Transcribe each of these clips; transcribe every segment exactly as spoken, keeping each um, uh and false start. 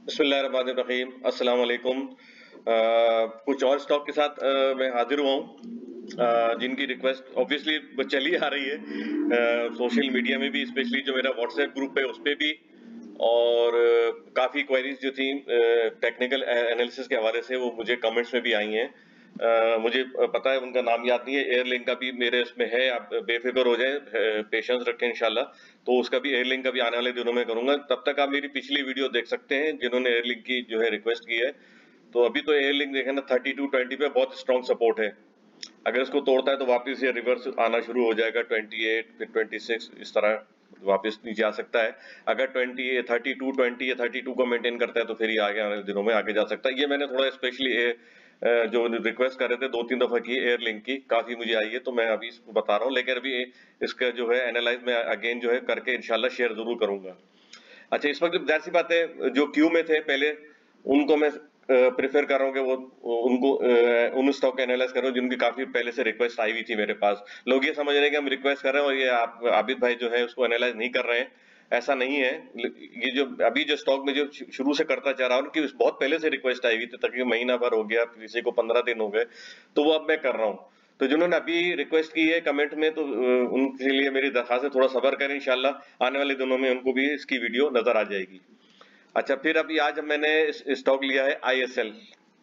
बिस्मिल्लाहिर्रहमानिर्रहीम, अस्सलाम वालेकुम। अ, कुछ और स्टॉक के साथ अ, मैं हाजिर हुआ हूँ, अ, जिनकी रिक्वेस्ट ऑब्वियसली चली आ रही है अ, सोशल मीडिया में भी, स्पेशली जो मेरा व्हाट्सएप ग्रुप है उस पे भी, और काफ़ी क्वेरीज जो थी टेक्निकल एनालिसिस के हवाले से वो मुझे कमेंट्स में भी आई हैं। अ, मुझे पता है उनका नाम याद नहीं है। एयरलिंक का भी मेरे उसमें है, आप बेफिक्र हो जाएं, पेशेंस रखें इंशाल्लाह। तो उसका भी, एयरलिंक का भी आने वाले दिनों में करूंगा। तब तक आप मेरी पिछली वीडियो देख सकते हैं जिन्होंने एयरलिंक की जो है रिक्वेस्ट की है। तो अभी तो एयरलिंक देखें ना, थर्टी टू ट्वेंटी पे बहुत स्ट्रॉन्ग सपोर्ट है। अगर इसको तोड़ता है तो वापस ये रिवर्स आना शुरू हो जाएगा, ट्वेंटी एट फिर ट्वेंटी सिक्स, इस तरह वापस नीचे आ सकता है। अगर ट्वेंटी थर्टी टू ट्वेंटी या थर्टी टू को मेंटेन करता है तो फिर ये आगे आने वाले दिनों में आगे जा सकता है। ये मैंने थोड़ा स्पेशली जो रिक्वेस्ट कर रहे थे दो तीन दफा की एयरलिंक की, काफी मुझे आई है, तो मैं अभी इसको बता रहा हूँ। लेकिन अभी इसका जो है एनालाइज मैं अगेन जो है करके इंशाल्लाह शेयर जरूर करूंगा। अच्छा, इस वक्त जाहिर सी बात है, जो क्यू में थे पहले उनको मैं प्रेफर कर रहा हूँ कि वो उनको अ, उन स्टॉक का एनालाइज कर रहा हूँ जिनकी काफी पहले से रिक्वेस्ट आई हुई थी मेरे पास। लोग ये समझ रहे हैं कि हम रिक्वेस्ट कर रहे हैं और ये आप आबिद भाई जो है उसको एनालाइज नहीं कर रहे हैं। ऐसा नहीं है। ये जो अभी जो स्टॉक में जो शुरू से करता जा रहा हूँ, उनकी बहुत पहले से रिक्वेस्ट आई हुई थी, तकरीबन महीना भर हो गया, किसी को पंद्रह दिन हो गए, तो वो अब मैं कर रहा हूँ। तो जिन्होंने अभी रिक्वेस्ट की है कमेंट में, तो अ, उनके लिए मेरी दरखास्त है थोड़ा सब्र करें, इंशाल्लाह आने वाले दिनों में उनको भी इसकी वीडियो नजर आ जाएगी। अच्छा, फिर अभी आज मैंने स्टॉक लिया है आईएसएल,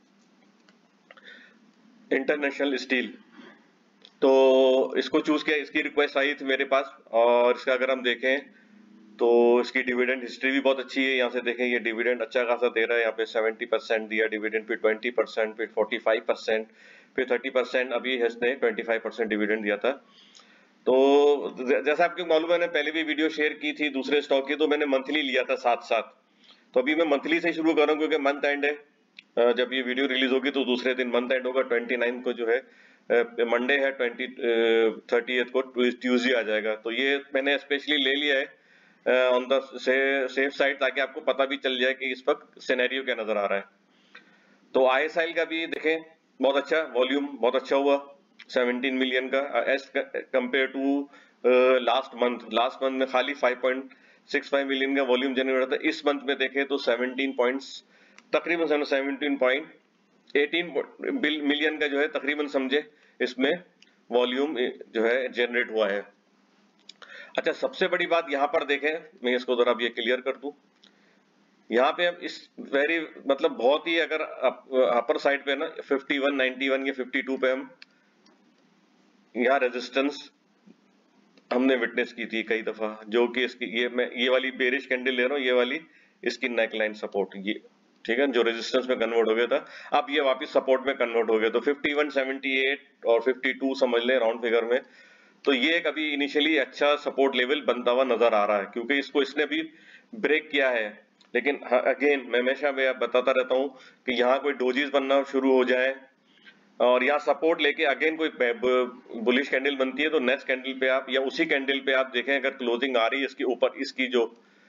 इंटरनेशनल स्टील। तो इसको चूज किया, इसकी रिक्वेस्ट आई थी मेरे पास, और इसका अगर हम देखें तो इसकी डिविडेंड हिस्ट्री भी बहुत अच्छी है। यहाँ से देखें, ये डिविडेंड अच्छा खासा दे रहा है। यहाँ पे सेवेंटी परसेंट दिया डिविडेंड, फिर ट्वेंटी परसेंट, फिर फोर्टी फाइव परसेंट, फिर थर्टी परसेंट, अभी इसने ट्वेंटी फाइव परसेंट डिविडेंड दिया था। तो जैसा आपको मालूम है, मैंने पहले भी वीडियो शेयर की थी दूसरे स्टॉक की, तो मैंने मंथली लिया था साथ साथ। तो अभी मैं मंथली से शुरू कर रहा हूँ क्योंकि मंथ एंड है। अ, जब ये वीडियो रिलीज होगी तो दूसरे दिन मंथ एंड होगा, ट्वेंटी नाइन को जो है मंडे है, ट्वेंटी थर्टी को ट्यूसडे आ जाएगा। तो ये मैंने स्पेशली ले लिया है ऑन द सेफ साइड, ताकि आपको पता भी चल जाए कि इस वक्त सिनेरियो क्या नजर आ रहा है। तो आईएसआई का भी देखें, बहुत अच्छा वॉल्यूम, बहुत अच्छा हुआ, सेवनटीन मिलियन का, as compare to last month. Last month में खाली five point six five million का वॉल्यूम जनरेट था। इस मंथ में देखें तो सेवनटीन पॉइंट्स, तकरीबन सेवनटीन पॉइंट एटीन मिलियन का जो है तकरीबन समझे इसमें वॉल्यूम जो है जनरेट हुआ है। अच्छा, सबसे बड़ी बात यहां पर देखें, मैं इसको जरा अब ये क्लियर कर दूं। यहाँ पे हम इस वेरी मतलब बहुत ही, अगर अपर साइड पे ना फिफ्टी वन नाइंटी वन या फिफ्टी टू पे हम यहाँ रेजिस्टेंस हमने विटनेस की थी कई दफा, जो कि इसकी ये मैं ये वाली बेरिश कैंडल ले रहा हूँ, ये वाली इसकी नेकलाइन सपोर्ट, ये ठीक है, जो रेजिस्टेंस में कन्वर्ट हो गया था, अब ये वापस सपोर्ट में कन्वर्ट हो गया। तो फिफ्टी वन सेवेंटी एट और फिफ्टी टू समझ ले राउंड फिगर में। तो ये कभी इनिशियली अच्छा सपोर्ट लेवल बनता हुआ नजर आ रहा है, क्योंकि इसको इसने भी ब्रेक किया है। लेकिन अगेन मैं हमेशा मैं बताता रहता हूं कि यहाँ कोई डोजीज बनना शुरू हो जाए और यहाँ सपोर्ट लेके अगेन कोई बुलिश कैंडल बनती है, तो नेक्स्ट कैंडल पे आप या उसी कैंडल पे आप देखें, अगर क्लोजिंग आ रही है इसके ऊपर, इसकी जो,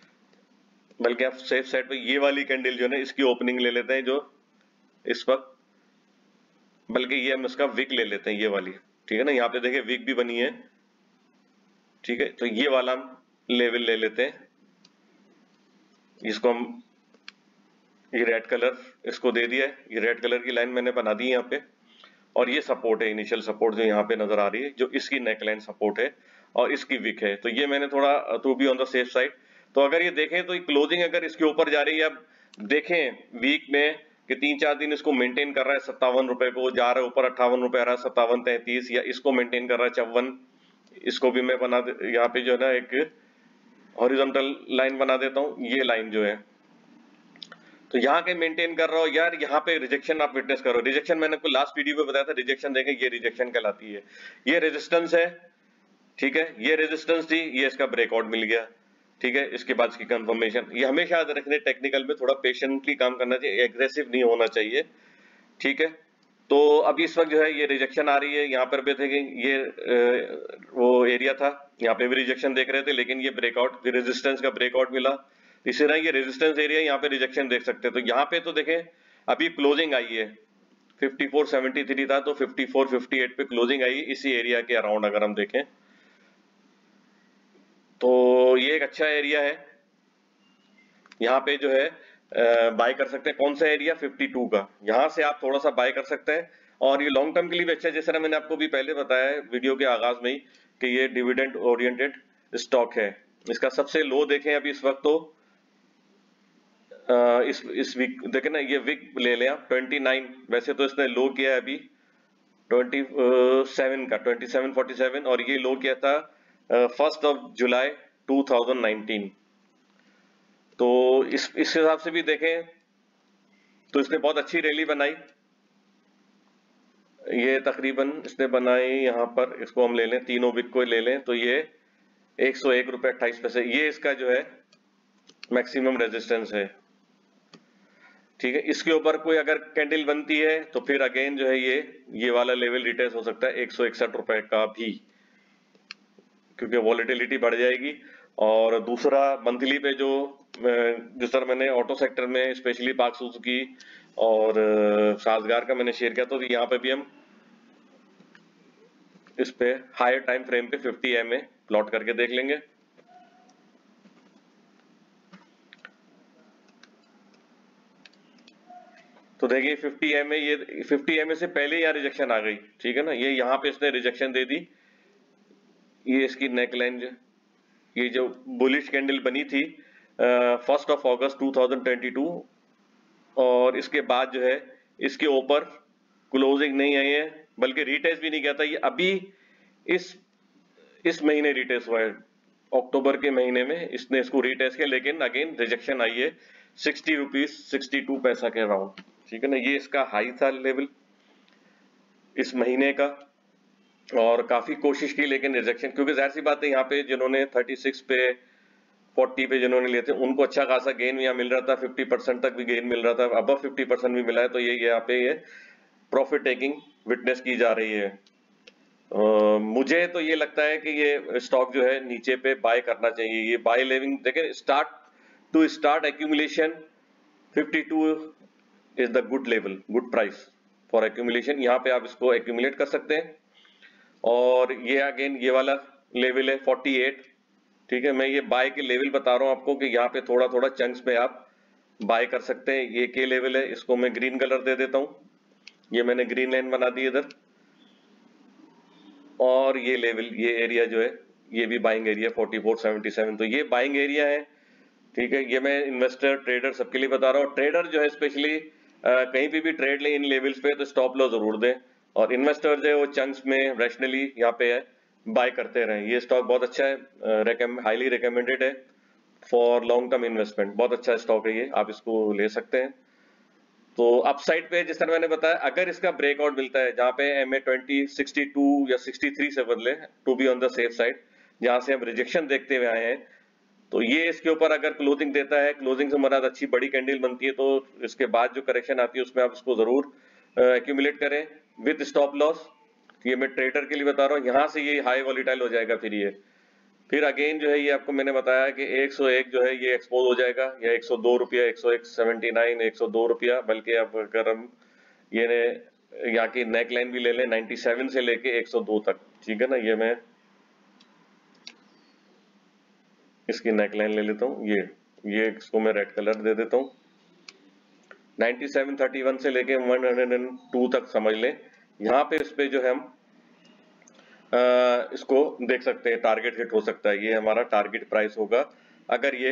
बल्कि आप सेफ साइड पे ये वाली कैंडल जो है ना, इसकी ओपनिंग ले लेते हैं जो इस वक्त, बल्कि ये हम इसका विक ले लेते हैं, ये वाली, ठीक है ना, यहाँ पे देखिए विक भी बनी है, ठीक है। तो ये वाला हम लेवल ले लेते हैं, इसको हम, ये रेड कलर इसको दे दिया है, ये रेड कलर की लाइन मैंने बना दी है यहाँ पे, और ये सपोर्ट है, इनिशियल सपोर्ट जो यहाँ पे नजर आ रही है, जो इसकी नेकलाइन सपोर्ट है और इसकी विक है। तो ये मैंने थोड़ा to be on the safe side. तो अगर ये देखें तो क्लोजिंग अगर इसके ऊपर जा रही है, अब देखें वीक में कि तीन चार दिन इसको मेंटेन कर रहा है सत्तावन रुपए को, जा रहा है ऊपर अट्ठावन रुपए आ रहा है, सत्तावन तैंतीस, या इसको मेंटेन कर रहा है चौवन, इसको भी मैं बना यहाँ पे जो है ना एक हॉरिजॉन्टल लाइन बना देता हूँ, ये लाइन जो है, तो यहाँ के मेंटेन कर रहा हो यार, यहाँ पे रिजेक्शन आप विटनेस करो। रिजेक्शन मैंने आपको लास्ट वीडियो में बताया था, रिजेक्शन देखें, ये रिजेक्शन कहलाती है। ये रेजिस्टेंस है, ठीक है, ये रेजिस्टेंस थी, ये इसका ब्रेकआउट मिल गया, ठीक है, इसके बाद इसकी कंफर्मेशन। ये हमेशा याद रखने, टेक्निकल में थोड़ा पेशेंटली काम करना चाहिए, एग्रेसिव नहीं होना चाहिए, ठीक है। तो अभी इस वक्त जो है ये रिजेक्शन आ रही है, यहाँ पर भी देखें ये वो एरिया था, यहाँ पे भी रिजेक्शन देख रहे थे, लेकिन ये ब्रेकआउट, रेजिस्टेंस का ब्रेकआउट मिला। इसी तरह ये रेजिस्टेंस एरिया, यहाँ पे रिजेक्शन देख सकते हैं। तो यहाँ पे तो देखें अभी क्लोजिंग आई है, फिफ्टी फोर सेवेंटी थ्री था तो फिफ्टी फोर फिफ्टी एट पे क्लोजिंग आई इसी एरिया के अराउंड, अगर हम देखें तो ये एक अच्छा एरिया है। यहाँ पे जो है बाय कर सकते हैं। कौन सा एरिया? फिफ्टी टू का, यहाँ से आप थोड़ा सा बाय कर सकते हैं और ये लॉन्ग टर्म के लिए भी अच्छा है। जैसे मैंने आपको भी पहले बताया है वीडियो के आगाज में ही कि ये डिविडेंड ओरिएंटेड स्टॉक है। इसका सबसे लो देखें अभी इस वक्त तो आ, इस इस वीक देखें ना, ये वीक ले लें आप ट्वेंटी नाइन, वैसे तो इसने लो किया है अभी ट्वेंटी सेवन का ट्वेंटी सेवन फोर्टी सेवन, और ये लो किया था first of July two thousand nineteen. तो इस इस हिसाब से भी देखें तो इसने बहुत अच्छी रैली बनाई। ये तकरीबन इसने बनाई, यहाँ पर इसको हम ले लें, तीनों वीक को ले लें तो ये एक सौ एक रुपए अट्ठाईस पैसे, ये इसका जो है मैक्सिमम रेजिस्टेंस है। ठीक है, इसके ऊपर कोई अगर कैंडल बनती है तो फिर अगेन जो है ये ये वाला लेवल रिटेस्ट हो सकता है एक सौ इकसठ रुपए का भी, क्योंकि वॉलेटिलिटी बढ़ जाएगी। और दूसरा मंथली पे जो जिस तरह मैंने ऑटो सेक्टर में स्पेशली पाक सुजुकी और साजगार का मैंने शेयर किया, तो यहाँ पे भी हम इस पे हायर टाइम फ्रेम पे फिफ्टी एम ए प्लॉट करके देख लेंगे। तो देखिए फिफ्टी एम ए, ये फिफ्टी एम ए से पहले यहाँ रिजेक्शन आ गई। ठीक है ना, ये यहाँ पे इसने रिजेक्शन दे दी। ये इसकी नेकलाइन, ये जो बुलिश कैंडल बनी थी first of August two thousand twenty two, और इसके बाद जो है इसके ऊपर क्लोजिंग नहीं आई है, बल्कि रिटेस्ट भी नहीं किया था। ये अभी इस इस महीने रिटेस्ट हुआ है, अक्टूबर के महीने में इसने इसको रिटेस्ट किया, लेकिन अगेन रिजेक्शन आई है सिक्सटी रुपीज सिक्सटी टू पैसा के अराउंड। ठीक है ना, ये इसका हाई था लेवल इस महीने का, और काफी कोशिश की लेकिन रिजेक्शन, क्योंकि जाहिर सी बात है यहाँ पे जिन्होंने थर्टी सिक्स पे फोर्टी पे जिन्होंने लिए थे उनको अच्छा खासा गेन यहाँ मिल रहा था, फिफ्टी परसेंट तक भी गेन मिल रहा था, अब फिफ्टी परसेंट भी मिला है। तो ये यहाँ पे ये प्रॉफिट टेकिंग विटनेस की जा रही है। Uh, मुझे तो ये लगता है कि ये स्टॉक जो है नीचे पे बाय करना चाहिए। ये बाय लेविंग देखें, start to start accumulation fifty two is the good level, good price for accumulation. यहाँ पे आप इसको एक्यूमुलेट कर सकते हैं। और ये अगेन ये वाला लेवल है फोर्टी एट। ठीक है, मैं ये बाय के लेवल बता रहा हूँ आपको कि यहाँ पे थोड़ा थोड़ा चंक्स में आप बाय कर सकते हैं। ये के लेवल है, इसको मैं ग्रीन कलर दे देता हूँ, ये मैंने ग्रीन लाइन बना दी इधर। और ये लेवल, ये एरिया जो है ये भी buying area forty four seventy seven, तो ये बाइंग एरिया है। ठीक है, ये मैं इन्वेस्टर ट्रेडर सबके लिए बता रहा हूँ। ट्रेडर जो है स्पेशली कहीं भी भी ट्रेड लें इन लेवल्स पे तो स्टॉप लॉस जरूर दें, और इन्वेस्टर जो है वो चंक्स में रैशनली यहाँ पे है बाय करते रहें। ये स्टॉक बहुत अच्छा है, हाईली रिकमेंडेड है फॉर लॉन्ग टर्म इन्वेस्टमेंट। बहुत अच्छा स्टॉक है ये, आप इसको ले सकते हैं। तो अपसाइड पे जिस तरह मैंने बताया, अगर इसका ब्रेकआउट मिलता है जहां पे M A twenty sixty two या सिक्सटी थ्री से बदले, to be on the safe side, जहां से हम रिजेक्शन देखते हुए आए हैं, तो ये इसके ऊपर अगर क्लोजिंग देता है, क्लोजिंग से मराद अच्छी बड़ी कैंडल बनती है, तो इसके बाद जो करेक्शन आती है उसमें आप इसको जरूर एक्यूमुलेट करें विद स्टॉप लॉस। ये मैं ट्रेडर के लिए बता रहा हूँ। यहाँ से ये हाई वॉलीटाइल हो जाएगा, फिर ये फिर अगेन जो है ये आपको मैंने बताया कि एक सौ एक जो है ये एक्सपोज हो जाएगा, या एक सौ दो रुपया, एक सौ एक सेवेंटी नाइन, एक सौ दो रुपया, बल्कि अब अगर हम ये यहाँ की नेक लाइन भी ले लें नाइन्टी सेवन से लेके एक सौ दो तक। ठीक है ना, ये मैं इसकी नेक लाइन ले लेता हूँ, ये ये इसको मैं रेड कलर दे देता हूँ। नाइन्टी सेवन थर्टी वन से लेके वन हंड्रेड टू तक समझ लें, यहाँ पे इस पे जो है हम आ, इसको देख सकते हैं, टारगेट हिट हो सकता है। ये हमारा टारगेट प्राइस होगा अगर ये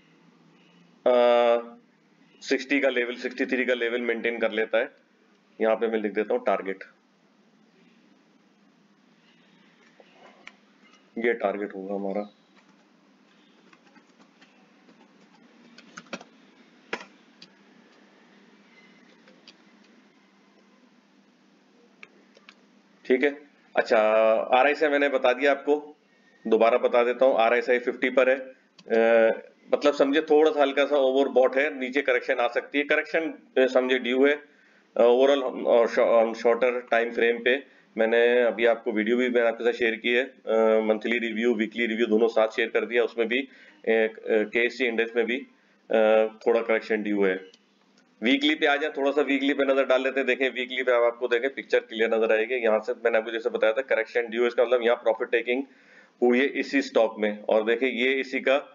सिक्सटी का लेवल, सिक्सटी थ्री का लेवल मेंटेन कर लेता है। यहाँ पे मैं लिख देता हूँ टारगेट, ये टारगेट होगा हमारा। ठीक है, अच्छा आर आई सी मैंने बता दिया आपको, दोबारा बता देता हूँ। आर आई सी फिफ्टी पर है, आ, मतलब समझे थोड़ा सा हल्का सा ओवर बॉट है, नीचे करेक्शन आ सकती है। करेक्शन समझे ड्यू है ओवरऑल शॉर्टर टाइम फ्रेम पे। मैंने अभी आपको वीडियो भी मैंने आपके साथ शेयर की है, मंथली रिव्यू वीकली रिव्यू दोनों साथ शेयर कर दिया, उसमें भी के एस सी इंडेक्स में भी आ, थोड़ा करेक्शन ड्यू है। वीकली पे आ जाए, थोड़ा सा वीकली पे नजर डाल लेते हैं। देखें वीकली पे आप आपको देखें पिक्चर क्लियर नजर आएगी। यहाँ से मैंने आपको जैसे बताया था करेक्शन ड्यू, इसका मतलब यहाँ प्रॉफिट टेकिंग हुई है इसी स्टॉक में, और देखें ये इसी का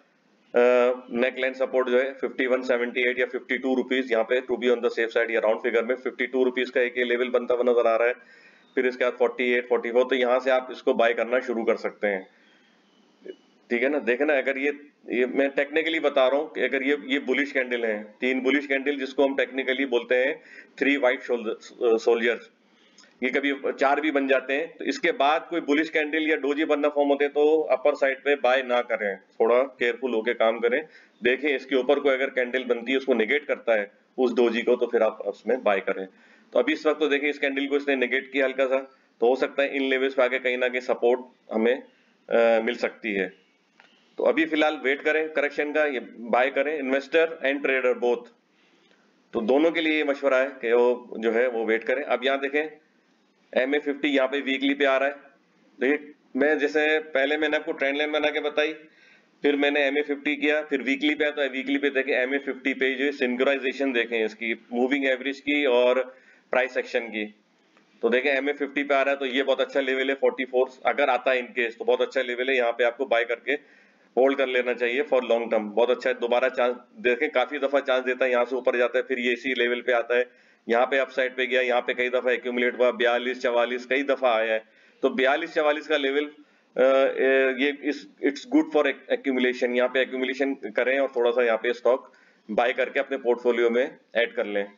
नेक लाइन सपोर्ट जो है फिफ्टी वन सेवेंटी एट या फिफ्टी टू रुपीज, यहाँ पे to be on the safe side या राउंड फिगर में फिफ्टी टू रुपीज का एक ये लेवल बनता हुआ नजर आ रहा है। फिर इसके बाद फोर्टी एट फोर्टी फोर, तो यहाँ से आप इसको बाय करना शुरू कर सकते हैं। ठीक है ना, देखे ना, अगर ये ये मैं टेक्निकली बता रहा हूँ कि अगर ये ये बुलिश कैंडल है, तीन बुलिश कैंडल जिसको हम टेक्निकली बोलते हैं थ्री व्हाइट सोल्जर्स, ये कभी चार भी बन जाते हैं, तो इसके बाद कोई बुलिश कैंडल या डोजी बनना फॉर्म होते हैं तो अपर साइड पे बाय ना करें, थोड़ा केयरफुल होके काम करें। देखें इसके ऊपर कोई अगर कैंडल बनती है उसको नेगेट करता है उस डोजी को, तो फिर आप उसमें बाय करें। तो अभी इस वक्त तो देखें इस कैंडल को इसने नेगेट किया हल्का सा, तो हो सकता है इन लेवल्स पे आगे कहीं ना कहीं सपोर्ट हमें आ, मिल सकती है। तो अभी फिलहाल वेट करें करेक्शन का, ये बाय करें, इन्वेस्टर एंड ट्रेडर बोथ, तो दोनों के लिए ये मशवरा है कि वो जो है वो वेट करें। अब यहाँ देखें एम ए फिफ्टी यहाँ पे वीकली पे आ रहा है। देखिए मैं जैसे पहले मैंने आपको ट्रेंड लाइन बना के बताई, फिर मैंने एम ए फिफ्टी किया, फिर वीकली पे आया, तो वीकली पे देखें एम ए फिफ्टी पे जो सिंक्रोनाइजेशन देखें इसकी मूविंग एवरेज की और प्राइस एक्शन की, तो देखें एम ए फिफ्टी पे आ रहा है, तो ये बहुत अच्छा लेवल है। फोर्टी फोर अगर आता है इनकेस तो बहुत अच्छा लेवल है, यहाँ पे आपको बाय करके होल्ड कर लेना चाहिए फॉर लॉन्ग टर्म, बहुत अच्छा है। दोबारा चांस देखें, काफी दफा चांस देता है, यहाँ से ऊपर जाता है, फिर ये इसी लेवल पे आता है, यहाँ पे अपसाइड पे गया, यहाँ पे कई दफा एक्यूमुलेट हुआ, बयालीस चवालीस कई दफा आया है। तो बयालीस चवालीस का लेवल ये इस इट्स गुड फॉर एक्यूमुलेशन, यहाँ पे एक्यूमुलेशन करें और थोड़ा सा यहाँ पे स्टॉक बाय करके अपने पोर्टफोलियो में ऐड कर लें।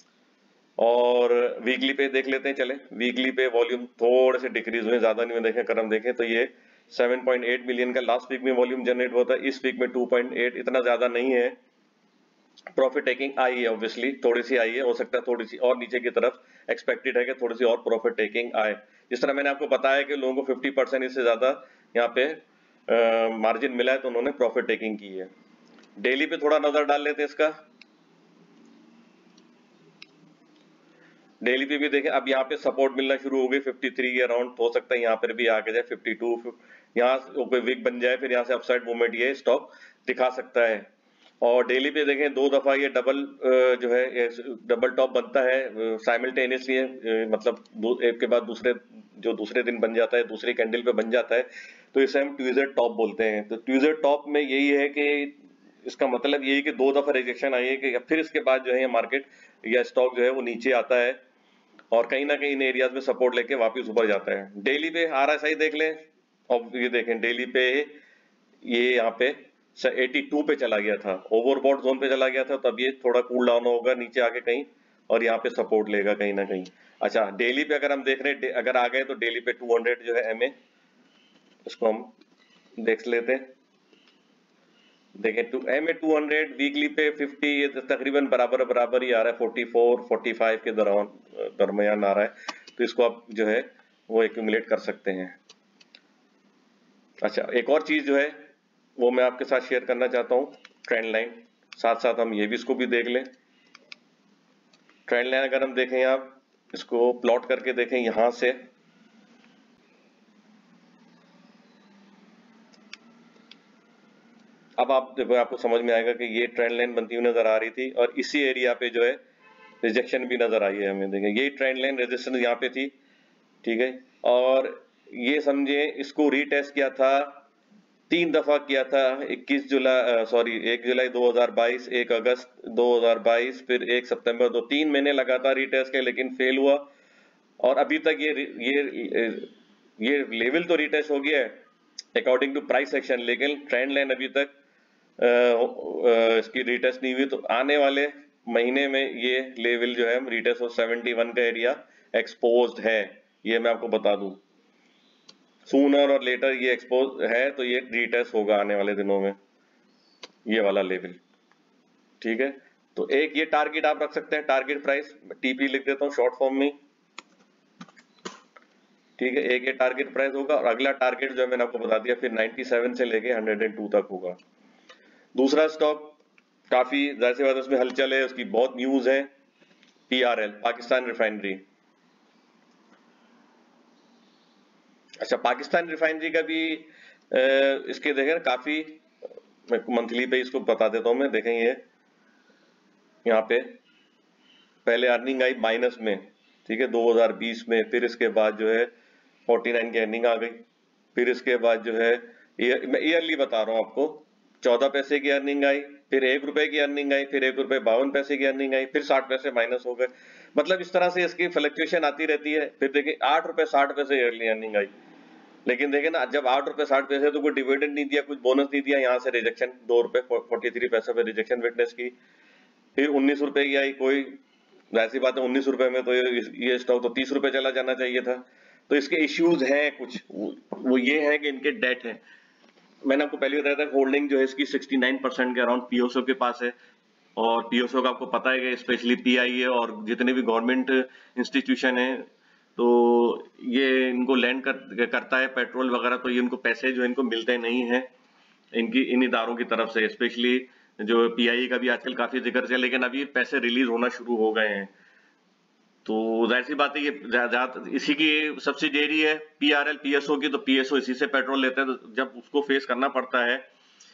और वीकली पे देख लेते हैं, चले वीकली पे वॉल्यूम थोड़े से डिक्रीज हुए, ज्यादा नहीं हुए। देखें अगर हम देखें तो ये सेवन पॉइंट एट मिलियन का लास्ट वीक में वॉल्यूम जनरेट हुआ था, इस वीक में टू पॉइंट एट, इतना ज्यादा नहीं है। प्रॉफिट टेकिंग आई है, ऑब्वियसली थोड़ी सी आई है, हो सकता है थोड़ी सी और नीचे की तरफ एक्सपेक्टेड है कि थोड़ी सी और प्रॉफिट टेकिंग आए। जिस तरह मैंने आपको बताया कि लोगों को फिफ्टी परसेंट इससे ज्यादा यहाँ पे मार्जिन मिला है, तो उन्होंने प्रॉफिट टेकिंग की है। डेली पे थोड़ा नजर डाल लेते हैं इसका। डेली पे भी देखें, अब यहाँ पे सपोर्ट मिलना शुरू हो गई फिफ्टी थ्री के अराउंड, हो सकता है यहाँ पर भी आके जाए फिफ्टी टू, यहाँ कोई वीक बन जाए, फिर यहाँ से अपसाइड मूवमेंट ये स्टॉक दिखा सकता है। और डेली पे देखें दो दफा ये डबल जो है डबल टॉप बनता है साइमल्टेनियसली, मतलब एक के बाद दूसरे जो दूसरे दिन बन जाता है, दूसरी कैंडल पे बन जाता है, तो इसे हम ट्यूजडे टॉप बोलते हैं। तो ट्यूजडे टॉप में यही है कि इसका मतलब यही कि दो दफा रिजेक्शन आई है कि फिर इसके बाद जो है मार्केट या स्टॉक जो है वो नीचे आता है और कहीं ना कहीं इन एरियाज में सपोर्ट लेके वापस ऊपर जाता है। डेली पे आर एस आई देख लें, और ये देखें डेली पे ये यहाँ पे एटी टू पे चला गया था, ओवरबॉट जोन पे चला गया था, तब ये थोड़ा कूल डाउन होगा नीचे आके कहीं और यहाँ पे सपोर्ट लेगा कहीं ना कहीं। अच्छा डेली पे अगर हम देख रहे हैं, अगर आ गए तो डेली पे टू हंड्रेड जो है एम ए, इसको हम देख लेते हैं। देखें two M A two hundred, weekly पे फिफ्टी, ये तकरीबन बराबर बराबर ही आ रहा है, फोर्टी फोर फोर्टी फाइव के दौरान दरमियान आ रहा है, तो इसको आप जो है वो एक्यूमुलेट कर सकते हैं। अच्छा एक और चीज जो है वो मैं आपके साथ शेयर करना चाहता हूँ, ट्रेंड लाइन, साथ साथ हम ये भी इसको भी देख लें। ट्रेंड लाइन अगर हम देखें, आप इसको प्लॉट करके देखें यहां से, अब आप देखो आपको समझ में आएगा कि ये ट्रेंड लाइन बनती हुई नजर आ रही थी और इसी एरिया पे जो है रिजेक्शन भी नजर आई है हमें। देखें यही ट्रेंड लाइन रेजिस्टेंस यहाँ पे थी, ठीक है, और ये समझे इसको रीटेस्ट किया था, तीन दफा किया था, इक्कीस जुलाई सॉरी एक जुलाई दो हज़ार बाईस, एक अगस्त दो हज़ार बाईस, फिर एक सितंबर, दो तीन महीने लगातार रीटेस्ट किया लेकिन फेल हुआ। और अभी तक ये ये ये लेवल तो रीटेस्ट हो गया है अकॉर्डिंग टू प्राइस एक्शन, लेकिन ट्रेंड लाइन अभी तक आ, आ, इसकी रीटेस्ट नहीं हुई। तो आने वाले महीने में ये लेवल जो है रीटेस्ट हो सेवेंटी वन का एरिया एक्सपोज्ड है, ये मैं आपको बता दूं। सूनर और लेटर ये एक्सपोज है, तो ये रीटेस्ट होगा आने वाले दिनों में, ये वाला लेवल, ठीक है। तो एक ये टारगेट आप रख सकते हैं, टारगेट प्राइस टीपी लिख देता हूँ शॉर्ट फॉर्म में, ठीक है। एक ये टारगेट प्राइस होगा और अगला टारगेट जो मैंने आपको बता दिया फिर नाइंटी सेवन से लेके वन oh टू तक होगा। दूसरा स्टॉक काफी जाहिर सी बात है उसमें हलचल है, उसकी बहुत न्यूज है, पीआरएल पाकिस्तान रिफाइनरी। अच्छा पाकिस्तान रिफाइनरी का भी इसके देखें काफी, मंथली पे इसको बता देता हूं मैं। देखें ये यहाँ पे पहले अर्निंग आई माइनस में, ठीक है, दो हज़ार बीस में, फिर इसके बाद जो है उनचास की अर्निंग आ गई, फिर इसके बाद जो है ईयर, मैं ईयरली बता रहा हूँ आपको, चौदह पैसे की अर्निंग आई, फिर एक रुपए की अर्निंग आई, फिर एक रुपए बावन पैसे की अर्निंग आई, फिर साठ पैसे माइनस हो गए। मतलब इस तरह से इसकी फ्लक्चुएशन आती रहती है। फिर देखिए आठ रुपए साठ पैसे ईयरली अर्निंग आई, लेकिन देखे ना जब आठ रुपए साठ पैसे तो कोई डिविडेंड नहीं दिया, कुछ बोनस नहीं दिया, यहाँ से रिजेक्शन दो रुपए फोर्टी थ्री पैसे पे रिजेक्शन विटनेस की। फिर उन्नीस रुपए की आई, कोई वैसी बात है उन्नीस रुपए में तो ये, ये स्टॉक तो तीस रुपए चला जाना चाहिए था। तो इसके इश्यूज हैं कुछ, वो, वो ये है कि इनके डेट है। मैंने आपको पहले बताया था होल्डिंग जो है इसकी उनहत्तर परसेंट के अराउंड पीओसओ के पास है, और पीओसओ का आपको पता है कि स्पेशली पीआईए और जितने भी गवर्नमेंट इंस्टीट्यूशन है तो ये इनको लैंड कर, करता है पेट्रोल वगैरह, तो ये इनको पैसे जो इनको मिलते नहीं है इनकी इन इदारों की तरफ से। स्पेशली जो पीआईए का भी आजकल काफी जिक्र है, लेकिन अभी पैसे रिलीज होना शुरू हो गए हैं। तो जाहिर सी बात है ये ज्यादा इसी की सब्सिडियरी है पीआरएल पीएसओ की, तो पीएसओ इसी से पेट्रोल लेता है। तो जब उसको फेस करना पड़ता है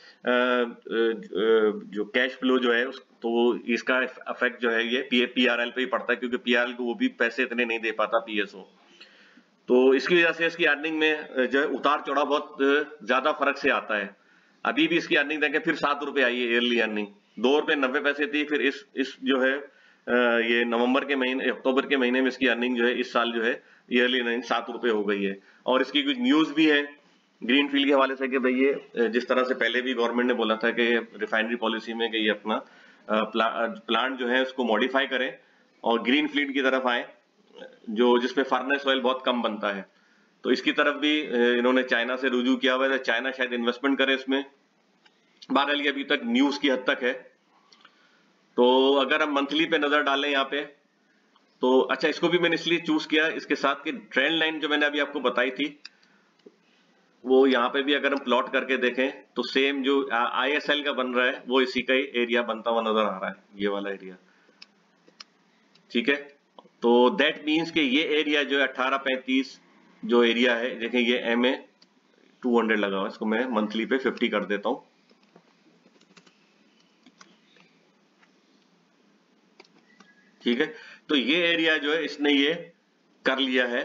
जो कैश फ्लो जो है, तो इसका इफेक्ट जो है ये पीआरएल पे ही पड़ता है, क्योंकि पीआरएल को वो भी पैसे इतने नहीं दे पाता पीएसओ। तो इसकी वजह से इसकी अर्निंग में जो है उतार चढ़ाव बहुत ज्यादा फर्क से आता है। अभी भी इसकी अर्निंग देखें, फिर सात रुपए आई है ईयरली अर्निंग, दो रुपए नब्बे पैसे थी, फिर इस इस जो है ये नवंबर के महीने अक्टूबर के महीने में इसकी अर्निंग जो है इस साल जो है ईयरली अर्निंग सात रुपए हो गई है। और इसकी कुछ न्यूज भी है ग्रीनफील्ड के हवाले से कि भाई ये जिस तरह से पहले भी गवर्नमेंट ने बोला था कि रिफाइनरी पॉलिसी में कि ये अपना प्ला, प्लांट जो है उसको मॉडिफाई करें और ग्रीन फील्ड की तरफ आए, जो जिसमें फर्नेस ऑयल बहुत कम बनता है। तो इसकी तरफ भी इन्होंने चाइना से रुजू किया हुआ है, चाइना शायद इन्वेस्टमेंट करे इसमें। बहरहाल ये अभी तक न्यूज की हद तक है। तो अगर हम मंथली पे नजर डालें यहाँ पे, तो अच्छा इसको भी मैंने इसलिए चूज किया इसके साथ कि ट्रेंड लाइन जो मैंने अभी आपको बताई थी वो यहाँ पे भी अगर हम प्लॉट करके देखें तो सेम जो आईएसएल का बन रहा है वो इसी का ही एरिया बनता हुआ नजर आ रहा है, ये वाला एरिया। ठीक है, तो दैट मीन्स कि ये एरिया जो है अठारह पैंतीस जो एरिया है, देखें ये एम ए टू हंड्रेड लगा हुआ है, इसको मैं मंथली पे फिफ्टी कर देता हूं। ठीक है, तो ये एरिया जो है इसने ये कर लिया है,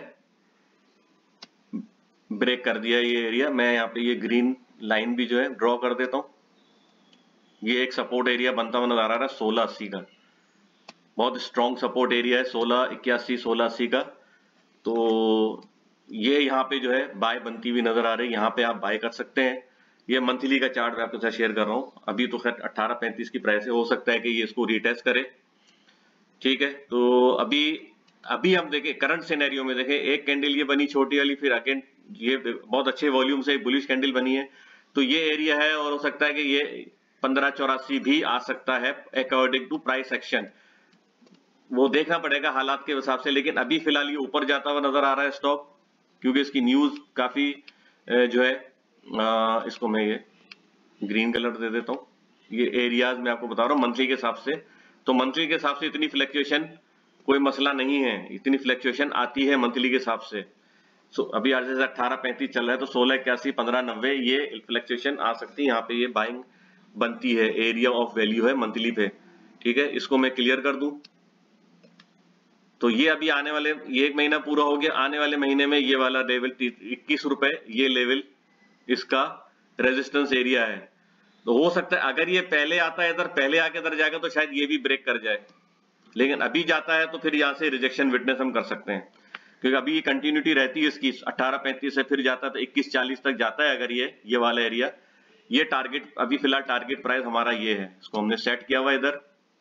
ब्रेक कर दिया ये एरिया। मैं यहाँ पे ये ग्रीन लाइन भी जो है ड्रॉ कर देता हूं। ये एक सपोर्ट एरिया बनता हुआ नजर आ रहा है सोलह अस्सी का, बहुत स्ट्रॉन्ग सपोर्ट एरिया है सोलह इक्यासी सोलह अस्सी का। तो ये यहाँ पे जो है बाय बनती हुई नजर आ रही है, यहाँ पे आप बाय कर सकते हैं। ये मंथली का चार्ट मैं आपके साथ शेयर कर रहा हूँ। अभी तो खैर अठारह पैंतीस की प्राइस है, हो सकता है कि ये इसको रिटेस्ट करे। ठीक है, तो अभी अभी हम देखें करंट सिनेरियो में, देखें एक कैंडल ये बनी छोटी वाली, फिर अगेन ये बहुत अच्छे वॉल्यूम से बुलिश कैंडल बनी है, तो ये एरिया है और हो सकता है कि ये पंद्रह चौरासी भी आ सकता है अकॉर्डिंग टू प्राइस एक्शन। वो देखना पड़ेगा हालात के हिसाब से, लेकिन अभी फिलहाल ये ऊपर जाता हुआ नजर आ रहा है स्टॉक, क्योंकि इसकी न्यूज काफी जो है आ, इसको मैं ये ग्रीन कलर दे देता हूँ। ये एरियाज मैं आपको बता रहा हूँ मंथली के हिसाब से, तो मंथली के हिसाब से इतनी फ्लक्चुएशन कोई मसला नहीं है, इतनी फ्लक्चुएशन आती है मंथली के हिसाब से। सो so, अभी आज जैसे अठारह पैंतीस चल रहा है, तो सोलह इक्यासी पंद्रह नब्बे ये फ्लक्चुएशन आ सकती है, यहाँ पे ये बाइंग बनती है, एरिया ऑफ वैल्यू है मंथली पे। ठीक है, इसको मैं क्लियर कर दूं, तो ये अभी आने वाले ये एक महीना पूरा हो गया, आने वाले महीने में ये वाला लेवल इक्कीस रुपए ये लेवल इसका रेजिस्टेंस एरिया है। तो हो सकता है अगर ये पहले आता है इधर, पहले आके इधर जाएगा तो शायद ये भी ब्रेक कर जाए, लेकिन अभी जाता है तो फिर यहाँ से रिजेक्शन विटनेस हम कर सकते हैं, क्योंकि अभी ये कंटिन्यूटी रहती है इसकी अठारह पैंतीस से, फिर जाता है तो इक्कीस चालीस तक जाता है। अगर ये ये वाला एरिया, ये टारगेट अभी फिलहाल टारगेट प्राइस हमारा ये है, इसको हमने सेट किया हुआ इधर,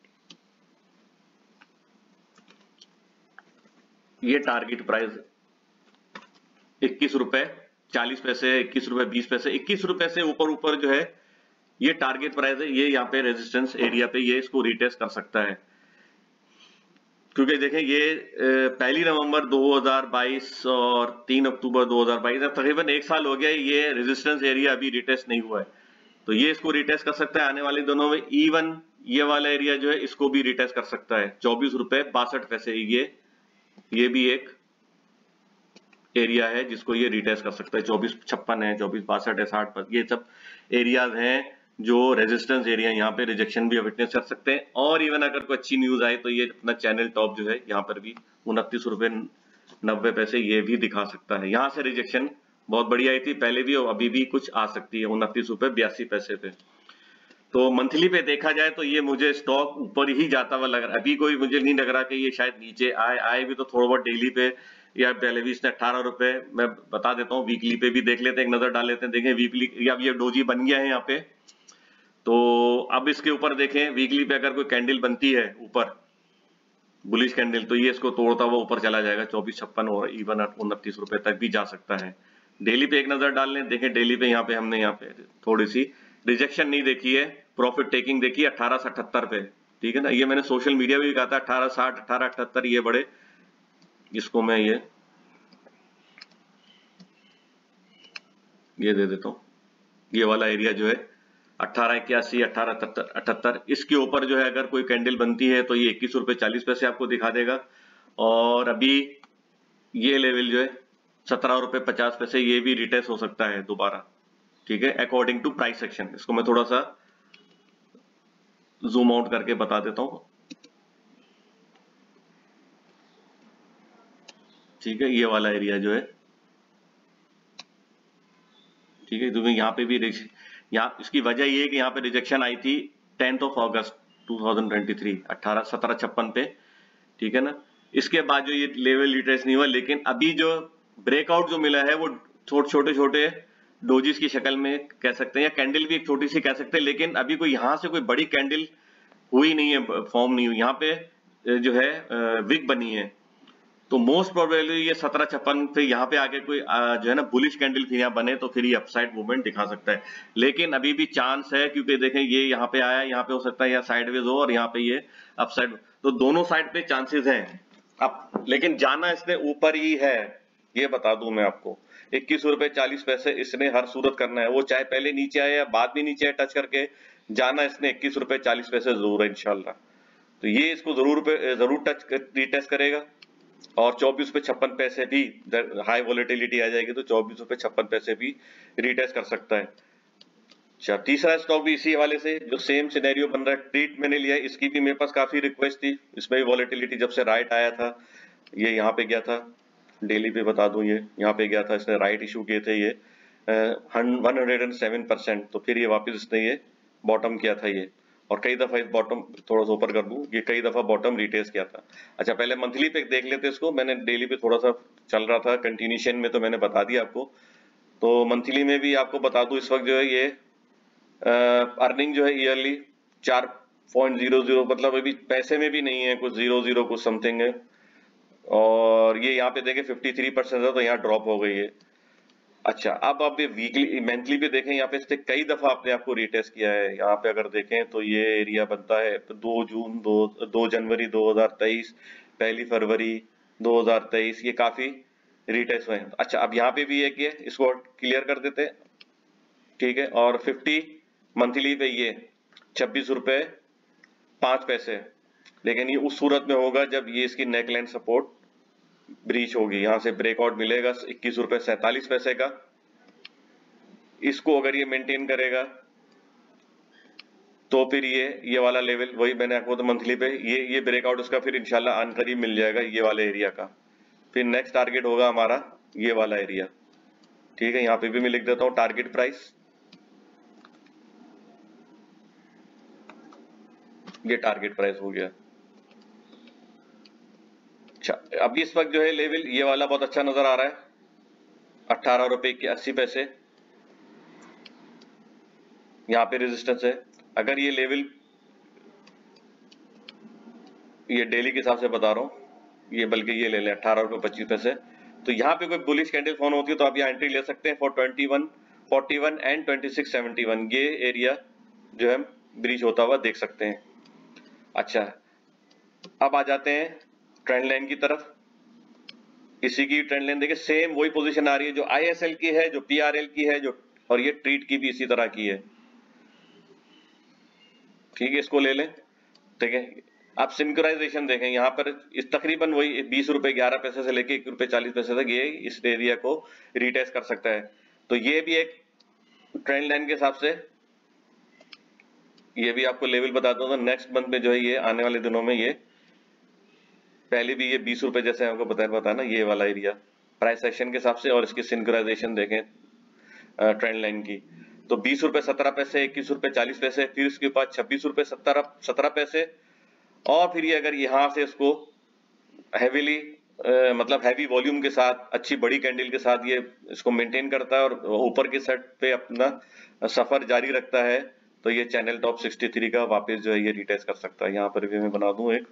ये टारगेट प्राइस इक्कीस रुपए चालीस पैसे, इक्कीस रुपए बीस पैसे, इक्कीस रुपए से ऊपर ऊपर जो है ये टारगेट प्राइस है, ये यहाँ पे रेजिस्टेंस एरिया पे ये इसको रिटेस्ट कर सकता है। क्योंकि देखें ये पहली नवंबर दो हज़ार बाईस और तीन अक्टूबर दो हज़ार बाईस, तकरीबन एक साल हो गया ये रेजिस्टेंस एरिया अभी रिटेस्ट नहीं हुआ है, तो ये इसको रिटेस्ट कर सकता है आने वाले दिनों में। इवन ये वाला एरिया जो है इसको भी रिटेस्ट कर सकता है, चौबीस रुपए बासठ पैसे, ये ये भी एक एरिया है जिसको ये रिटेस्ट कर सकता है। चौबीस छप्पन है, चौबीस बासठ है, साठ पर, ये सब एरियाज हैं जो रेजिस्टेंस एरिया, यहाँ पे रिजेक्शन भी विटनेस कर सकते हैं। और इवन अगर कोई अच्छी न्यूज आए तो ये अपना चैनल टॉप जो है यहाँ पर भी उनतीस रुपए नब्बे पैसे ये भी दिखा सकता है। यहाँ से रिजेक्शन बहुत बढ़िया आई थी पहले भी और अभी भी कुछ आ सकती है उनतीस रुपए बयासी पैसे पे। तो मंथली पे देखा जाए तो ये मुझे स्टॉक ऊपर ही जाता हुआ लग रहा है। अभी कोई मुझे नहीं लग रहा कि ये शायद नीचे आए आए भी तो थोड़ा बहुत डेली पे या पहले भी इसने अठारह रुपए मैं बता देता हूँ, वीकली पे भी देख लेते हैं, एक नजर डाल लेते हैं, देखें वीकली या ये डोजी बन गया है यहाँ पे। तो अब इसके ऊपर देखें वीकली पे अगर कोई कैंडल बनती है ऊपर बुलिश कैंडल तो ये इसको तोड़ता हुआ ऊपर चला जाएगा चौबीस छप्पन और इवन उनतीस रुपए तक भी जा सकता है। डेली पे एक नजर डाल लें, देखें डेली पे यहाँ पे हमने यहाँ पे थोड़ी सी रिजेक्शन नहीं देखी है, प्रॉफिट टेकिंग देखी है अठारह सौ अठहत्तर पे, ठीक है ना। ये मैंने सोशल मीडिया में भी कहा था अठारह साठ अठारह अठहत्तर ये बड़े, इसको मैं ये ये दे देता हूँ, ये वाला एरिया जो है अठारह इक्यासी अठारह अठहत्तर, इसके ऊपर जो है अगर कोई कैंडल बनती है तो ये इक्कीस रुपए चालीस पैसे आपको दिखा देगा। और अभी ये लेवल जो है सत्रह रुपए पचास पैसे ये भी रिटेस्ट हो सकता है दोबारा, ठीक है, अकॉर्डिंग टू प्राइस सेक्शन। इसको मैं थोड़ा सा जूम आउट करके बता देता हूं, ठीक है, ये वाला एरिया जो है, ठीक है, तो यहाँ पे भी यहाँ इसकी वजह ये है कि यहाँ पे रिजेक्शन आई थी टेंथ ऑफ अगस्त दो हज़ार तेईस अठारह सत्रह छप्पन पे, ठीक है ना। इसके बाद जो ये लेवल रिट्रेस नहीं हुआ, लेकिन अभी जो ब्रेकआउट जो मिला है वो छोटे छोटे छोटे डोजिस की शक्ल में कह सकते हैं, या कैंडल भी एक छोटी सी कह सकते हैं, लेकिन अभी कोई यहाँ से कोई बड़ी कैंडल हुई नहीं है, फॉर्म नहीं हुई, यहाँ पे जो है विक बनी है। तो मोस्ट प्रोबेबली ये सत्रह छप्पन पे यहाँ पे आके कोई जो है ना बुलिश कैंडल फिर यहाँ बने तो फिर ये अपसाइड मूवमेंट दिखा सकता है, लेकिन अभी भी चांस है क्योंकि देखें ये यहाँ पे आया, यहाँ पे हो सकता है या साइडवेज हो और यहाँ पे ये अपसाइड, तो दोनों साइड पे चांसेस हैं। अब लेकिन जाना इसने ऊपर ही है, ये बता दूं मैं आपको, इक्कीस रुपए चालीस पैसे इसने हर सूरत करना है, वो चाहे पहले नीचे आए या बाद में नीचे आए टच करके, जाना इसने इक्कीस रुपए चालीस पैसे जरूर है इंशाल्लाह। तो ये इसको जरूर पे जरूर टच रीटेस्ट करेगा और चौबीस पे छप्पन पैसे भी हाई वॉलेटिलिटी आ जाएगी तो चौबीस पे छप्पन पैसे भी रीटेस्ट कर सकता है। अच्छा, तीसरा स्टॉक भी इसी हवाले से जो सेम सिनेरियो बन रहा है, ट्रीट मैंने लिया, इसकी भी मेरे पास काफी रिक्वेस्ट थी, इसमें भी वॉलेटिलिटी जब से राइट आया था ये यहाँ पे गया था, डेली पे बता दूं ये यहाँ पे गया था, इसने राइट इशू किए थे ये one hundred and seven percent, तो फिर ये वापस इसने ये बॉटम किया था ये, और कई दफा इस बॉटम थोड़ा सा ऊपर कर दूं, ये कई दफा बॉटम रिटेस्ट किया था। अच्छा, पहले मंथली पे देख लेते इसको, मैंने डेली पे थोड़ा सा चल रहा था कंटिन्यूशन में तो मैंने बता दिया आपको, तो मंथली में भी आपको बता दूं इस वक्त जो है ये अर्निंग uh, जो है ईयरली चार पॉइंट जीरो जीरो, मतलब अभी पैसे में भी नहीं है, कुछ जीरो जीरो कुछ समथिंग है, और ये यहाँ पे देखें तिरेपन परसेंट है तो यहाँ ड्रॉप हो गई है। अच्छा, अब आप ये वीकली मंथली पे देखें, यहाँ पे इसने कई दफा अपने आप को रिटेस्ट किया है, यहाँ पे अगर देखें तो ये एरिया बनता है दो जून दो दो जनवरी दो हजार तेईस, पहली फरवरी दो हजार तेईस, ये काफी रिटेस्ट हुए हैं। अच्छा, अब यहाँ पे भी एक ये इसको क्लियर कर देते हैं, ठीक है, और पचास मंथली पे ये छब्बीस रुपए पांच पैसे, लेकिन ये उस सूरत में होगा जब ये इसकी नेकलाइन सपोर्ट ब्रीच होगी, यहां से ब्रेकआउट मिलेगा इक्कीस रुपए सैतालीस पैसे का, इसको अगर ये मेंटेन करेगा तो फिर ये ये वाला लेवल वही मैंने आपको तो मंथली पे ये ये ब्रेकआउट उसका फिर इंशाल्लाह आन करीब मिल जाएगा ये वाले एरिया का, फिर नेक्स्ट टारगेट होगा हमारा ये वाला एरिया, ठीक है। यहाँ पे भी मैं लिख देता हूँ टारगेट प्राइस, ये टारगेट प्राइस हो गया। अच्छा, अभी इस वक्त जो है लेवल ये वाला बहुत अच्छा नजर आ रहा है, अठारह रुपए के अस्सी पैसे यहाँ पे रेजिस्टेंस है। अगर ये लेवल, ये डेली के हिसाब से बता रहा हूँ, ये बल्कि ये ले लें अठारह रुपए पच्चीस पैसे, तो यहाँ पे कोई बुलिश कैंडल फॉर्म होती है तो आप यहाँ एंट्री ले सकते हैं for twenty one forty one and twenty six seventy one, ये एरिया जो है ब्रीच होता हुआ देख सकते हैं। अच्छा, अब आ जाते हैं ट्रेंड लाइन की तरफ, इसी की ट्रेंड लाइन देखिए, सेम वही पोजीशन आ रही है जो आईएसएल की है, जो पीआरएल की है, जो और ये ट्रीट की भी इसी तरह की है, ठीक है, इसको ले लें, ठीक है। आप सिंक्राइजेशन देखें, यहाँ पर इस तकरीबन वही बीस रुपए ग्यारह पैसे से लेके एक रुपए चालीस पैसे तक ये इस एरिया को रिटेस्ट कर सकता है, तो ये भी एक ट्रेंड लाइन के हिसाब से ये भी आपको लेवल बताता हूँ। नेक्स्ट मंथ में जो है ये आने वाले दिनों में ये पहले भी ये बीस रुपए जैसे आपको बताया बताया ना, ये वाला एरिया प्राइस सेक्शन के हिसाब से, और इसकी सिंक्राइजेशन देखें ट्रेंड लाइन की, तो बीस रुपए सत्रह पैसे, इक्कीस रुपए चालीस पैसे, फिर उसके बाद छब्बीस रुपए सत्रह सत्रह पैसे, और फिर ये अगर यहाँ से इसको हैवीली मतलब हैवी वॉल्यूम के साथ अच्छी बड़ी कैंडल के साथ ये इसको मेंटेन करता है और ऊपर के सेट पे अपना सफर जारी रखता है, तो ये चैनल टॉप तिरसठ का वापस जो है ये रिटेस्ट कर सकता है। यहाँ पर भी मैं बना दूं एक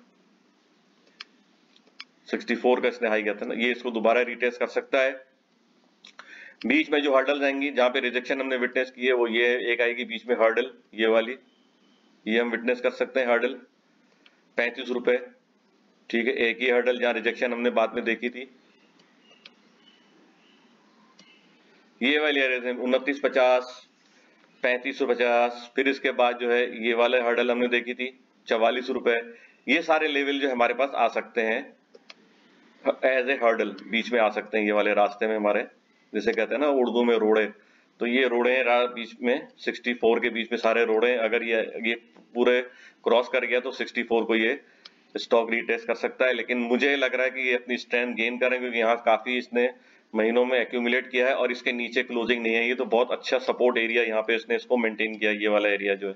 चौंसठ का इसने हाई किया था ना, ये इसको दोबारा रिटेस्ट कर सकता है। बीच में जो हर्डल आएंगी जहां पे रिजेक्शन हमने विटनेस की है वो ये एक आएगी बीच में हर्डल, ये वाली, ये हम विटनेस कर सकते हैं हर्डल पैंतीस रुपए, ठीक है। एक ही हर्डल जहां रिजेक्शन हमने बाद में देखी थी, ये वाली एरिया उनतीस पचास, पैंतीस सौ पचास, फिर इसके बाद जो है ये वाले हर्डल हमने देखी थी चवालीस रुपए। ये सारे लेवल जो हमारे पास आ सकते हैं एज ए हर्डल, बीच में आ सकते हैं ये वाले रास्ते में हमारे, जिसे कहते हैं ना उर्दू में रोड़े, तो ये रोड़े हैं बीच में चौंसठ के बीच में सारे रोड़े। अगर ये ये पूरे क्रॉस कर गया तो चौंसठ को ये स्टॉक रिटेस्ट कर सकता है, लेकिन मुझे लग रहा है कि ये अपनी स्ट्रेंथ गेन करें क्योंकि यहाँ काफी इसने महीनों में एक्यूमुलेट किया है और इसके नीचे क्लोजिंग नहीं है। ये तो बहुत अच्छा सपोर्ट एरिया यहाँ पे इसने इसको मेंटेन किया, ये वाला एरिया जो है,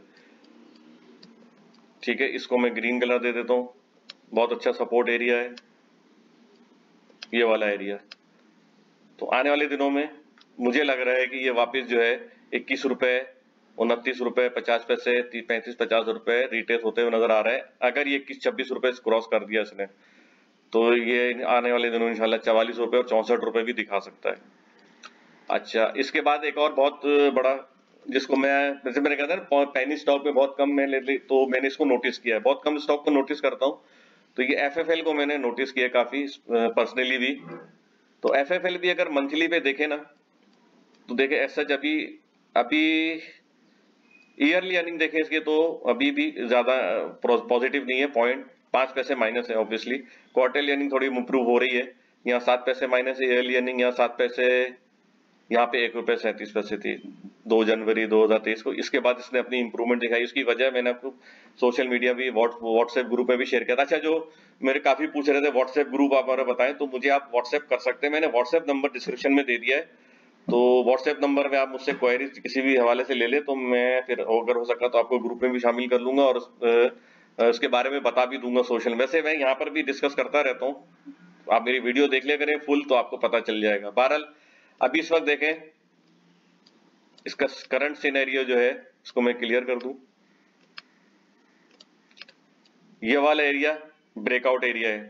ठीक है। इसको मैं ग्रीन कलर दे देता हूँ, बहुत अच्छा सपोर्ट एरिया है ये वाला एरिया। तो आने वाले दिनों में मुझे लग रहा है कि ये वापस जो है इक्कीस रुपए, उनतीस रुपए पचास पैसे, पैंतीस पचास रुपए रिटेस्ट होते हुए नजर आ रहा है। अगर ये इक्कीस छब्बीस रुपए क्रॉस कर दिया इसने तो ये आने वाले दिनों इंशाल्लाह चवालीस रुपए और चौसठ रुपए भी दिखा सकता है। अच्छा, इसके बाद एक और बहुत बड़ा जिसको मैं, जैसे मैंने कहा था ना पेनी स्टॉक में बहुत कम मैं ले ली, तो मैंने इसको नोटिस किया है, बहुत कम स्टॉक को नोटिस करता हूँ, तो ये एफ एफ एल को मैंने नोटिस किया काफी पर्सनली भी। तो एफ एफ एल भी अगर मंथली पे देखे ना तो देखे ऐसा अभी अभी ईयरली अर्निंग देखें इसके तो अभी भी ज्यादा पॉजिटिव नहीं है, पॉइंट पांच पैसे माइनस है। ऑब्वियसली क्वार्टरली अर्निंग थोड़ी इंप्रूव हो रही है, यहाँ सात पैसे माइनस है ईयरली अर्निंग, यहाँ सात पैसे, यहाँ पे एक रुपए सैंतीस पैसे थी दो जनवरी दो हजार तेईस को। इसके बाद इसने अपनी इंप्रूवमेंट दिखाई, उसकी वजह मैंने आपको सोशल मीडिया भी व्हाट्सएप ग्रुप में भी शेयर किया था। अच्छा, जो मेरे काफी पूछ रहे थे व्हाट्सएप ग्रुप आप बताएं, तो मुझे आप व्हाट्सएप कर सकते हैं, मैंने व्हाट्सएप नंबर डिस्क्रिप्शन में दे दिया है, तो व्हाट्सएप नंबर में आप मुझसे क्वेरी किसी भी हवाले से ले ले, तो मैं फिर अगर हो सका तो आपको ग्रुप में भी शामिल कर लूंगा और उसके बारे में बता भी दूंगा सोशल। वैसे मैं यहाँ पर भी डिस्कस करता रहता हूँ, आप मेरी वीडियो देख लिया करें फुल तो आपको पता चल जाएगा। बहरहाल अभी इस वक्त देखें इसका करंट सिनेरियो जो है इसको मैं क्लियर कर दूं, ये वाला एरिया ब्रेकआउट एरिया है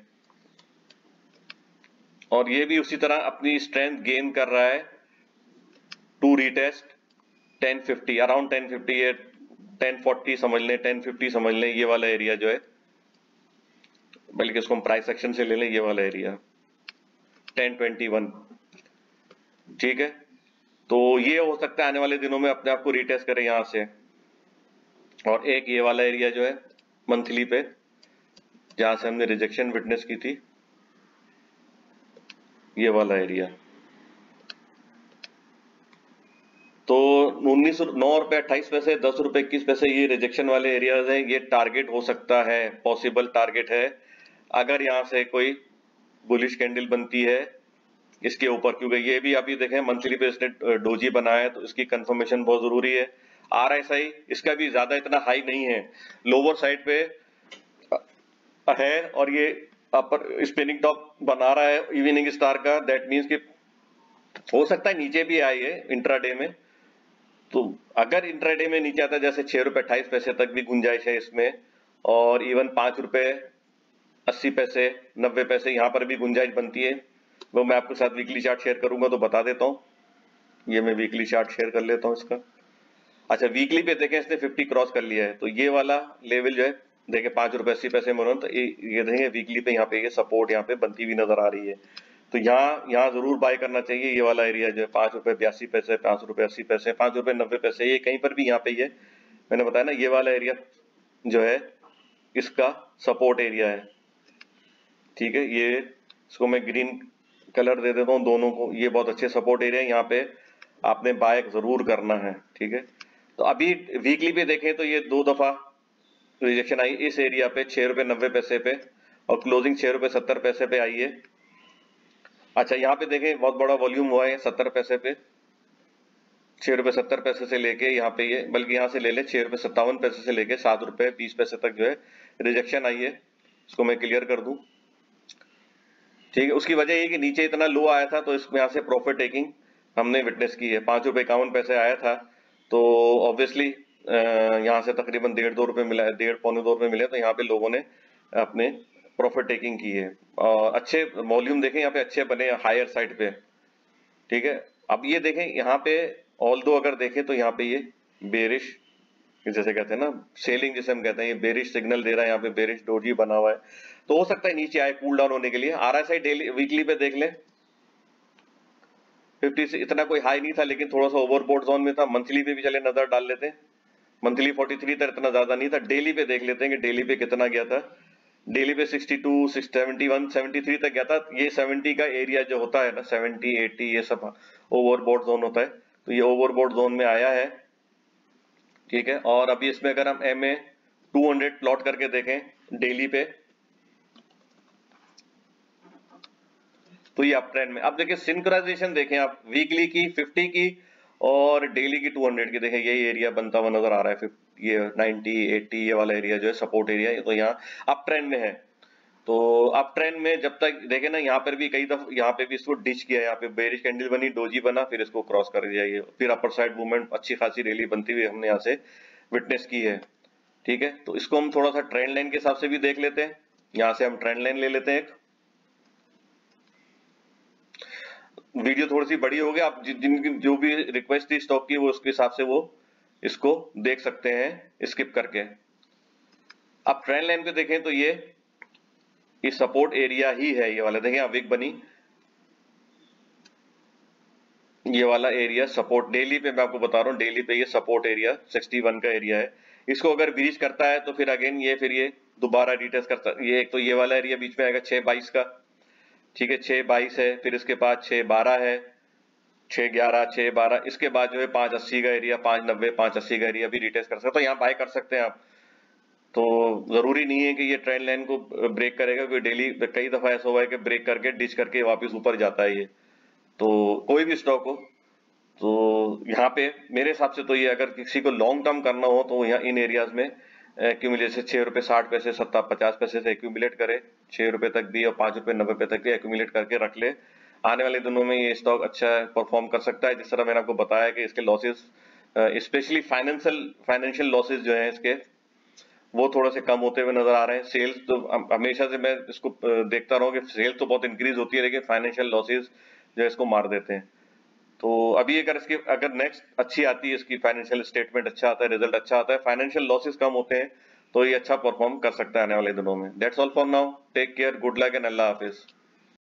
और ये भी उसी तरह अपनी स्ट्रेंथ गेन कर रहा है to retest ten fifty, around ten fifty है, टेन फोर्टी समझ लें, टेन फिफ्टी समझ लें, ये वाला एरिया जो है, बल्कि इसको हम प्राइस सेक्शन से ले लें, ये वाला एरिया टेन ट्वेंटी वन, ठीक है। तो ये हो सकता है आने वाले दिनों में अपने आप को रिटेस्ट करें यहां से, और एक ये वाला एरिया जो है मंथली पे जहां से हमने रिजेक्शन विटनेस की थी, ये वाला एरिया, तो उन्नीस नौ रुपए अट्ठाईस पैसे, दस रुपए इक्कीस पैसे, ये रिजेक्शन वाले एरियाज हैं, ये टारगेट हो सकता है, पॉसिबल टारगेट है अगर यहां से कोई बुलिश कैंडल बनती है इसके ऊपर, क्योंकि ये भी अभी देखें मंथली पे इसने डोजी बनाया है तो इसकी कंफर्मेशन बहुत जरूरी है। आर एस आई इसका भी ज्यादा इतना हाई नहीं है, लोअर साइड पे है और ये अपर स्पिनिंग टॉप बना रहा है इवनिंग स्टार का, दैट मींस कि हो सकता है नीचे भी आई है इंट्राडे में, तो अगर इंट्राडे में नीचे आता है जैसे छह रुपए अट्ठाईस पैसे तक भी गुंजाइश है इसमें, और इवन पांच रुपए अस्सी पैसे नब्बे पैसे यहाँ पर भी गुंजाइश बनती है, वो मैं आपके साथ वीकली चार्ट शेयर करूंगा तो बता देता हूँ। ये मैं वीकली चार्ट शेयर कर लेता हूँ इसका। अच्छा, वीकली पे देखें इसने पचास क्रॉस कर लिया है, तो ये वाला लेवल जो है देखें पांच रुपए अस्सी पैसे में, तो ये ये देखेंगे वीकली पे यहाँ पे ये सपोर्ट यहाँ पे बनती हुई नजर आ रही है, तो यहाँ यहाँ जरूर बाय करना चाहिए। ये वाला एरिया जो है पांच रुपए बयासी पैसे, पांच रुपए अस्सी पैसे, पांच रुपए नब्बे पैसे, ये कहीं पर भी यहाँ पे ये मैंने बताया ना, ये वाला एरिया जो है इसका सपोर्ट एरिया है, ठीक है। ये इसको मैं ग्रीन कलर दे देता हूँ दोनों को, ये बहुत अच्छे सपोर्ट एरिया है, यहाँ पे आपने बाय जरूर करना है, ठीक है। तो अभी वीकली पे देखें तो ये दो दफा रिजेक्शन आई इस एरिया पे छह रुपए नब्बे पैसे पे, और क्लोजिंग छह रुपए सत्तर पैसे पे आई है। अच्छा, यहाँ पे देखें बहुत बड़ा वॉल्यूम हुआ है सत्तर पैसे पे, छह रुपए सत्तर पैसे से लेके यहाँ पे ये, बल्कि यहाँ से ले ले छह रुपए सत्तावन पैसे से लेके सात रुपए बीस पैसे तक जो है रिजेक्शन आई है। इसको मैं क्लियर कर दूं, ठीक है। उसकी वजह ये कि नीचे इतना लो आया था, तो इसमें यहाँ से प्रॉफिट टेकिंग हमने विटनेस की है। पांच रुपए इक्यावन पैसे आया था, तो ऑब्वियसली यहाँ से तकरीबन डेढ़ दो रुपए मिला है, डेढ़ पौने दो रुपए मिले, तो यहाँ पे लोगों ने अपने प्रॉफिट टेकिंग की है। और अच्छे वॉल्यूम देखें यहाँ पे अच्छे बने हायर साइड पे, ठीक है। अब ये देखें यहाँ पे, ऑल दो अगर देखें तो यहाँ पे ये बेरिश, जैसे कहते हैं ना सेलिंग जिसे हम कहते हैं, ये बेरिश सिग्नल दे रहा है, यहाँ पे बेरिश डोजी बना हुआ है, तो हो सकता है नीचे आए कूल डाउन होने के लिए। आरएसआई डेली वीकली पे देख ले, पचास से इतना कोई हाई नहीं था, लेकिन थोड़ा सा ओवरबोट जोन में था। मंथली पे भी चले नजर डाल लेते हैं, मंथली तैंतालीस तक इतना ज्यादा नहीं था। डेली पे देख लेते हैं कि डेली पे कितना गया था। डेली पे बासठ, इकहत्तर, तिहत्तर तक गया था। ये सत्तर का एरिया जो होता है ना, सत्तर, अस्सी, ये सब ओवरबोट जोन होता है, तो ये ओवरबोट जोन में आया है, ठीक है। और अभी इसमें अगर हम M A two hundred plot करके देखें डेली पे, तो ये अप ट्रेंड में। अब देखिए सिंक्राइजेशन देखें आप, वीकली की पचास की और डेली की दो सौ की देखें, यही एरिया बनता हुआ नजर आ रहा है। ये नब्बे, अस्सी ये वाला एरिया जो है सपोर्ट एरिया, तो यहाँ अप ट्रेंड में है। तो अप ट्रेंड में जब तक देखें ना, यहाँ पर भी कई दफा यहाँ पे भी इसको डिच किया, यहाँ पे बेरिश कैंडल बनी, डोजी बना, फिर इसको क्रॉस कर दिया, ये फिर अपर साइड मूवमेंट अच्छी खासी रैली बनती हुई हमने यहाँ से विटनेस की है, ठीक है। तो इसको हम थोड़ा सा ट्रेंड लाइन के हिसाब से भी देख लेते हैं। यहाँ से हम ट्रेंड लाइन ले लेते हैं। एक वीडियो थोड़ी सी बड़ी हो गई, आप जिनकी जो भी रिक्वेस्ट थी स्टॉक की, वो उसके हिसाब से वो इसको देख सकते हैं स्किप करके। अब ट्रेंड लाइन पे देखें तो ये ये सपोर्ट एरिया ही है, ये वाला देखें, विक बनी, ये वाला एरिया सपोर्ट। डेली पे मैं आपको बता रहा हूँ, डेली पे ये सपोर्ट एरिया इकसठ का एरिया है। इसको अगर ब्रीच करता है तो फिर अगेन ये फिर ये दोबारा रिटेस्ट करता है। ये एक तो ये वाला एरिया बीच में आएगा छह बाईस का, ठीक है, छह बाईस है, फिर इसके बाद छह बारह है, छह ग्यारह, छह बारह, इसके बाद जो है पांच अस्सी का एरिया, पांच नब्बे, पांच अस्सी का एरिया भी रिटेस्ट कर सकते हो, तो यहाँ बाय कर सकते हैं आप। तो जरूरी नहीं है कि ये ट्रेंड लाइन को ब्रेक करेगा, क्योंकि डेली कई दफा ऐसा हुआ है कि ब्रेक करके डिच करके वापस ऊपर जाता है ये। तो कोई भी स्टॉक हो, तो यहाँ पे मेरे हिसाब से तो ये अगर किसी को लॉन्ग टर्म करना हो तो यहाँ इन एरियाज में एक्यूमुलेट से छह रुपए साठ पैसे सत्ता पचास पैसे से एक्यूमुलेट करे, छह रुपए तक भी और पांच रुपए नब्बे पैसे तक भी एक्यूमुलेट करके रख ले। आने वाले दिनों में ये स्टॉक अच्छा परफॉर्म कर सकता है। जिस तरह मैंने आपको बताया कि इसके losses, specially financial financial losses जो है इसके, वो थोड़े से कम होते हुए नजर आ रहे हैं। सेल्स तो हमेशा से मैं इसको देखता रहा हूँ कि सेल्स तो बहुत इंक्रीज होती है, लेकिन फाइनेंशियल लॉसेस जो है इसको मार देते हैं। तो अभी अगर इसकी अगर नेक्स्ट अच्छी आती है, इसकी फाइनेंशियल स्टेटमेंट अच्छा आता है, रिजल्ट अच्छा आता है, फाइनेंशियल लॉसेस कम होते हैं, तो ये अच्छा परफॉर्म कर सकता है आने वाले दिनों में। That's all for now, take care, good luck and अल्लाह हाफिज।